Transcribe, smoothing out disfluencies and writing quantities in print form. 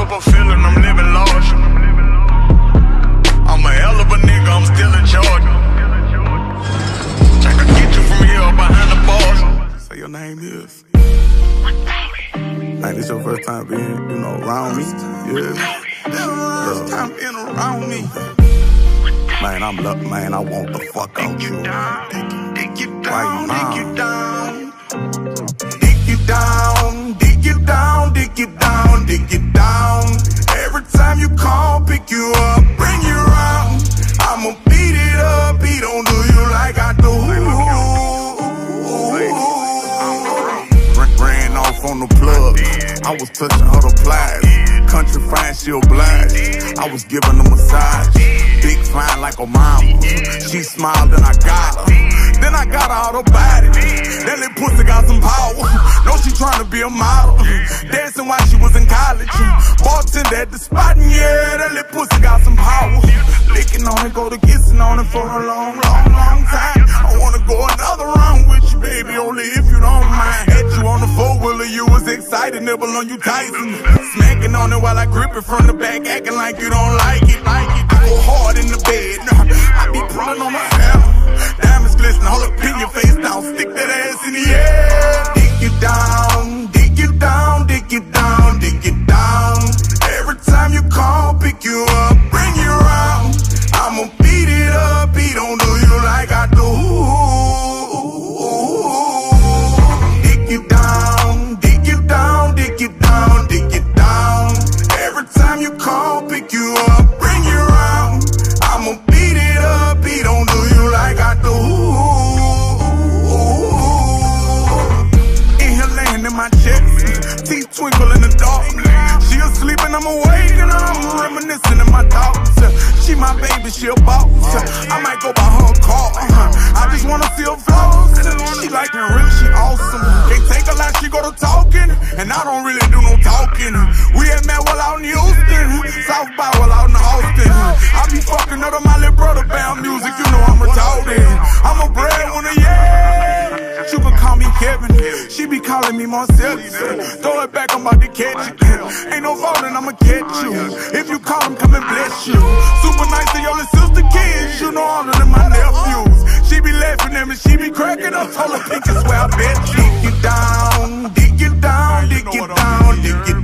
up a feeling I'm living large. I'm a hell of a nigga, I'm still in charge. I can get you from here behind the bars. Say your name is. Man, this your first time being, around me. Yeah. First time being around me. Man, I'm lucky, man, I want the fuck out you. Dig you down, dig you down. Dig you down, dig you down, dig you down, dig you down. Every time you call, pick you up, bring you around. I'ma beat it up, he don't do you like I do. Ran off on the plug, I was touching her the plies. Country fine, she obliged. I was giving her massage. Big fine like a mama. She smiled and I got her. Then I got her out her body. That little pussy got some power. Know she tryna be a model. Dancing while she was in college. Bartender at the spot, and yeah, that little pussy got some power. Licking on it, go to kissing on it for a long, long, long time. I wanna go another round with you, baby, only if you don't mind. Had you on the four-wheeler, you was excited, nibble on you Tyson. Smacking on it while I grip it from the back, acting like you don't like it. I go hard in the bed, I be pulling on my hair. Diamonds glisten, hold up, pin your face down, stick that ass in the air. Dig you down, dig you down, dig you down, dig you down. Every time you call, pick you up, bring you around. I'ma beat it up, he don't do you like I do. Dig you down, dig you down, dig you down, dig you down. Every time you call, pick you up, bring you around. I'ma beat it up, he don't do you like I do. In here laying in my chest, teeth twinkle in the dark. She asleep and I'm awake and I'm reminiscing in my thoughts. She my baby, she a boss. I might go buy her a car. I just wanna see her flaws. She like me real, she awesome. Can't take a lot, she go to talking, and I don't really do no talking. We had met well out in Houston, South by well out in Austin. I be fucking up to my little brother band music, you know I'm retarded. I'm a breadwinner, yeah. You can call me Kevin, she be calling me Marcel. Throw it back, I'm about to catch it. Ain't no falling, I'ma catch you. If you call him, come and bless you. Super nice to your little sister kids, you know all of them my nephews. She be laughing at me, she be cracking up. Told her pink is where I bet you. Dig you down, dig you down, dig you down, dig you down.